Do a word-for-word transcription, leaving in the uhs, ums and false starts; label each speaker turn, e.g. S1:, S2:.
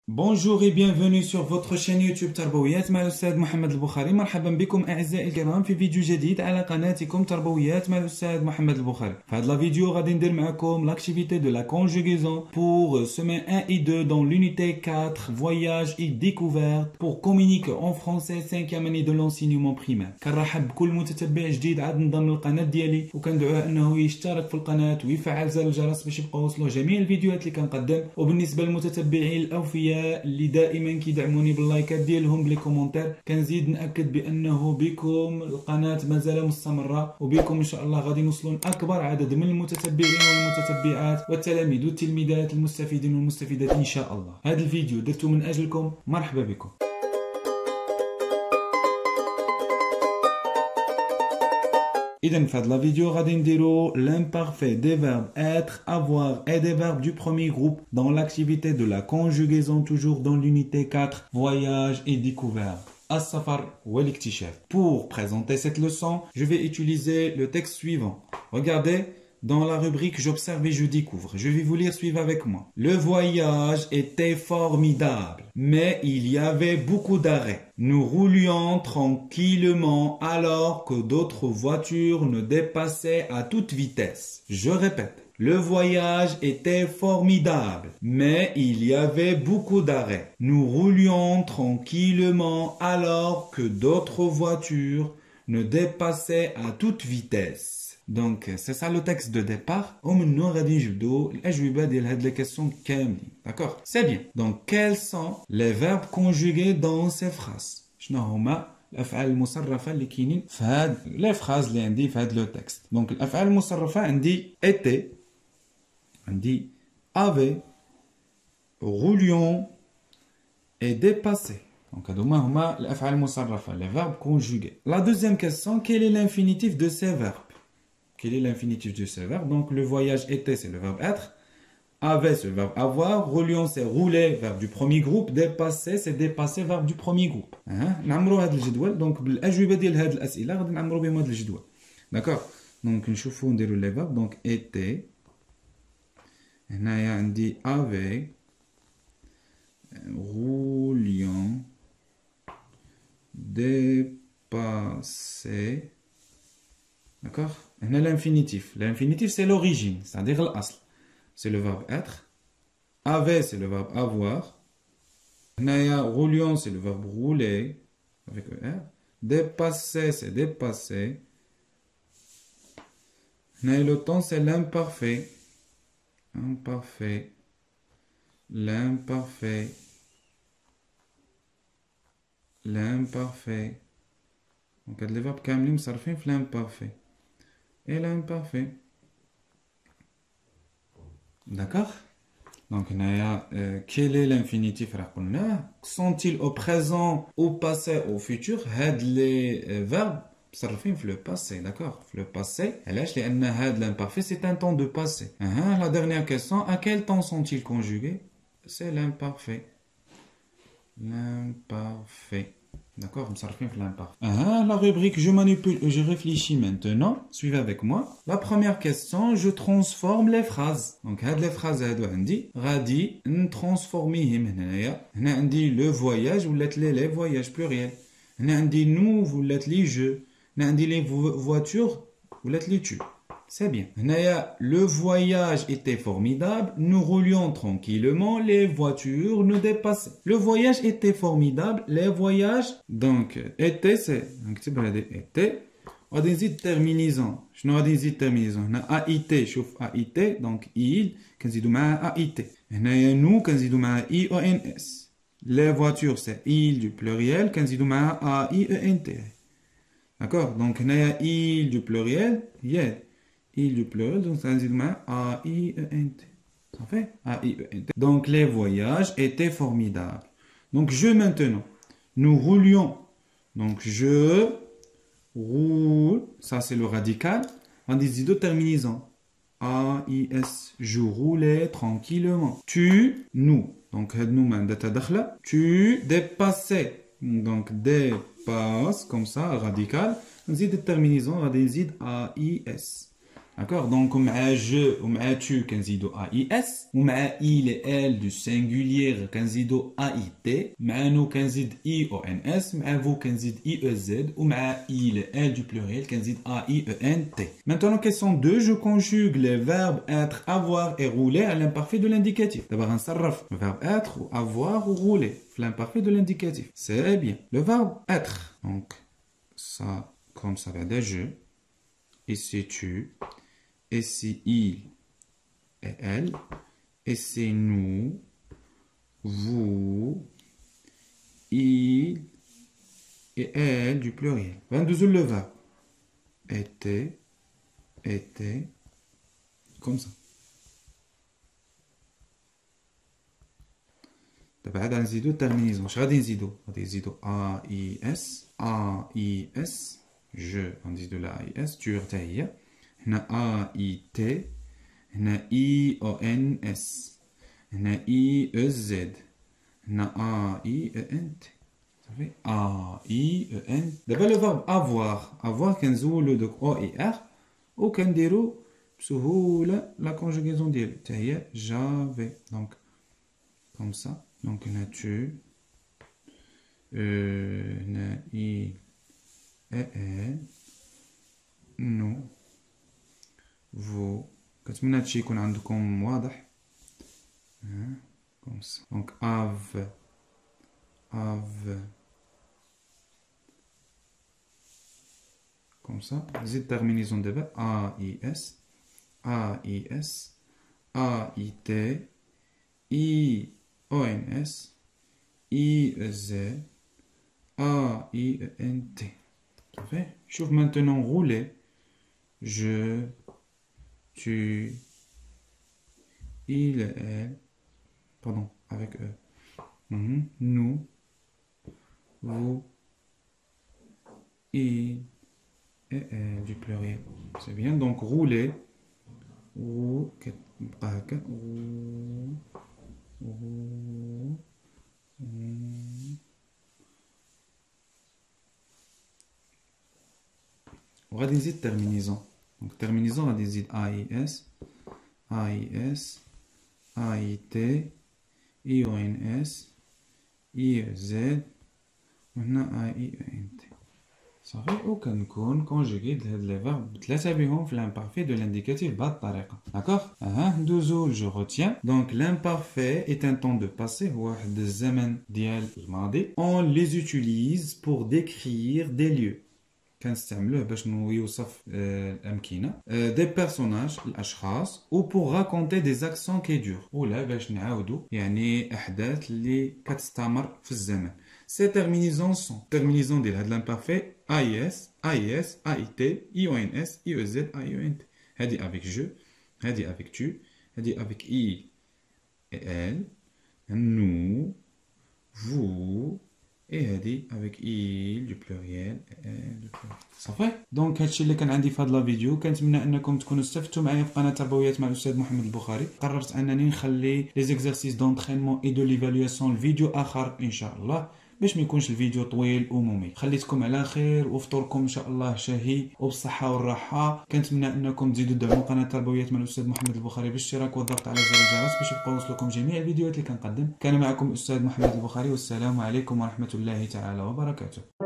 S1: Bonjour et bienvenue sur votre chaîne يوتيوب تربويات مع الأستاذ محمد البخاري. مرحبا بكم أعزائي الكرام في فيديو جديد على قناتكم تربويات مع الأستاذ محمد البخاري. في هذا الفيديو غادي ندير معكم l'activité de la conjugaison pour semaine un et deux dans l'unité quatre voyage et découverte pour communiquer en français cinquième année de l'enseignement primaire. كنرحب بكل متتبع جديد عاد انضم للقناة ديالي وكندعوه انه يشترك في القناة ويفعل زر الجرس باش يبقاو يوصلوا جميع الفيديوهات اللي كنقدم. وبالنسبة للمتتبعين الأوفياء اللي دائما كيدعموني باللايكات ديالهم بلي كومونتير كنزيد ناكد بانه بكم القناه مازال مستمره وبكم ان شاء الله غادي نوصلوا لاكبر عدد من المتتبعين والمتتبعات والتلاميذ والتلميذات المستفيدين والمستفيدات ان شاء الله. هذا الفيديو درته من اجلكم، مرحبا بكم. إذن في هذا الفيديو غادي نديرو l'imparfait des verbes être, avoir et des verbes du premier groupe dans l'activité de la conjugaison toujours dans l'unité quatre voyage et découverte. السفر والاكتشاف. Pour présenter cette leçon, je vais utiliser le texte suivant. Regardez dans la rubrique j'observe et je découvre. Je vais vous lire, suivez avec moi. Le voyage était formidable, mais il y avait beaucoup d'arrêts. Nous roulions tranquillement alors que d'autres voitures nous dépassaient à toute vitesse. Je répète. Le voyage était formidable, mais il y avait beaucoup d'arrêts. Nous roulions tranquillement alors que d'autres voitures nous dépassaient à toute vitesse. Donc, c'est ça le texte de départ. ومنو غادي نجبدو الأجوبة ديال هاد les questions كاملين. D'accord? C'est bien. Donc, quels sont les verbes conjugués dans ces phrases? شنو هما الأفعال المصرفة اللي كاينين في هاد les phrases اللي عندي في هاد لو تكست. Donc, الأفعال المصرفة عندي était, عندي avait, roulions et dépassé. Donc, هادوما هما الأفعال المصرفة les verbes conjugués. La deuxième question, quel est l'infinitif de ces verbes? Quel est l'infinitif de ce verbe? Donc, le voyage était, c'est le verbe être. Avait, c'est le verbe avoir. Roulions, c'est rouler, verbe du premier groupe. Dépasser, c'est dépasser, verbe du premier groupe. نعمروا هذا الجدول. Donc, بالأجوبة ديال هذه الأسئلة غادي نعمروا بهم هذا الجدول. D'accord? Donc, نشوفوا نديروا les verbes. Donc, était. هنايا عندي avait. Roulions. Dépasser. D'accord? L'infinitif. L'infinitif, c'est l'origine, c'est-à-dire l'asl. C'est le verbe être. Avait, c'est le verbe avoir. Roulions, c'est le verbe rouler, avec E R. Dépasser, c'est dépasser. Le temps, c'est l'imparfait. Imparfait. L'imparfait. L'imparfait. Donc, les verbes كاملين مصرفين في l'imparfait. Et l'imparfait. D'accord? Donc, euh, quel est l'infinitif? Sont-ils au présent, au passé, au futur? Les euh, verbes مصرفين في le passé. D'accord? Le passé. علاش؟ لأن هاد l'imparfait c'est un temps de passé. Uh-huh. La dernière question, à quel temps sont-ils conjugués? C'est l'imparfait. L'imparfait. D'accord, مصرفين في l'imparfait. Ah, la rubrique je manipule et je réfléchis maintenant. Suivez avec moi. La première question, je transforme les phrases. Donc, هاد les phrases هادو عندي غادي نترانسفورميهم هنايا. هنا عندي le voyage ولات لي les voyages pluriel. هنا عندي nous ولات لي je. هنا عندي les voitures ولات لي tu. C'est bien. هنايا le voyage était formidable. Nous roulions tranquillement. Les voitures nous dépassaient. Le voyage était formidable. Les voyages. Donc, était, c'est. نكتب هذه était. غادي نزيد terminaison. شنو غادي نزيد terminaison؟ هنا A I T. شوف A I T. Donc, il. كنزيدو معاه A I T. هنايا nous كنزيدو معاه I O N S. Les voitures, c'est il du pluriel. كنزيدو معاه A I E N T. D'accord? Donc, هنايا il du pluriel. Yeah. Il du pluriel, donc ça veut dire A I E N T. Ça fait A I E N T. Donc les voyages étaient formidables. Donc je maintenant. Nous roulions. Donc je roule. Ça c'est le radical. On dit deux terminaisons. A I S. Je roulais tranquillement. Tu, nous. Donc nous tu dépassais. Donc dépasse comme ça, radical. On dit des terminaisons. On dit A I S. D'accord? Donc, مع je ou مع tu كنزيدو ais ومع il et elle du singulier كنزيدو ait مع nous كنزيد ions مع vous كنزيد iez ومع il et elle du pluriel كنزيد aient. Maintenant, question deux, je conjugue les verbes être, avoir et rouler à l'imparfait de l'indicatif. D'abord, on s'arrête le verbe être ou avoir ou rouler l'imparfait de l'indicatif. C'est bien. Le verbe être. Donc, ça, comme ça va être je, et c'est tu, et c'est il et elle, et c'est nous, vous, il et elle du pluriel. vingt-deux le verbe. Était, était, comme ça. بعد غنزيدو الترمينيزون. واش غادي نزيدو؟ غادي نزيدو ا اي اس ا اي اس جو غنزيدو لا اي اس tu حتى هي. هنا ا اي تي، هنا اي او ان اس، هنا اي او زد، هنا ا اي او ان تي. صافي ا اي او ان. دابا لو فيرب افوار، افوار كنزولو دوك او اي ار وكنديرو بسهوله لا كونجوغيزون ديالو حتى هي جافي. دونك كوم سا. Donc, on a tu, euh, on a il et elle, nous, vous. Quand on a tu, on a comme واضح. Comme ça. Donc, ave, ave. Comme ça. C'est terminaison de verbe. A, I, S, A, I, S, A, I, T, I, O N S, I E Z, A I E N T. Parfait. Je vais maintenant rouler. Je, tu, il, elle, pardon, avec eux. Mm-hmm. Nous, vous, il et elle du pluriel. C'est bien. Donc rouler. Roux, roux. On va dire terminaison. Donc terminaison, on va dire A I S, A I S, A I T, I O N S, I E Z, maintenant A I E N T. صافي وكنكون كونجوغي هاد لي فيرب بثلاثه بهم في l'imparfait de l'indicatif بهاد الطريقه. داكوغ. اها ندوزو جو روتيان. دونك l'imparfait est un temps de passé، هو واحد الزمن ديال الماضي. On les utilise pour décrire des lieux. كنستعملوه باش يوصف الامكنه، دي بيرسوناج الاشخاص، و pour raconter des actions qui durent، ولا باش نعاودو يعني احداث اللي كتستمر في الزمن. Ces terminaisons sont terminaisons de l'imparfait A I S, A I S, A I T, I O N S, I E Z, A I O N T. هذه avec je, هذه avec tu, هذه avec il et elle, nous, vous, et هذه avec il du pluriel et elle du pluriel. صافي. دونك هادشي اللي كان عندي في هاد لا فيديو. كنتمنى انكم تكونوا استفدتوا معايا في قناه تربويات مع الاستاذ محمد البخاري. قررت انني نخلي لي زيكزارسيس دونطرينمون اي دو ليفالواسيون الفيديو اخر ان شاء الله باش ما يكونش الفيديو طويل وممل. خليتكم على خير وفطوركم ان شاء الله شهي وبالصحه والراحه. كنتمنى انكم تزيدوا تدعموا قناه تربويات مع الاستاذ محمد البخاري بالاشتراك والضغط على زر الجرس باش يبقاو يوصلكم جميع الفيديوهات اللي كنقدم. كان معكم الاستاذ محمد البخاري والسلام عليكم ورحمه الله تعالى وبركاته.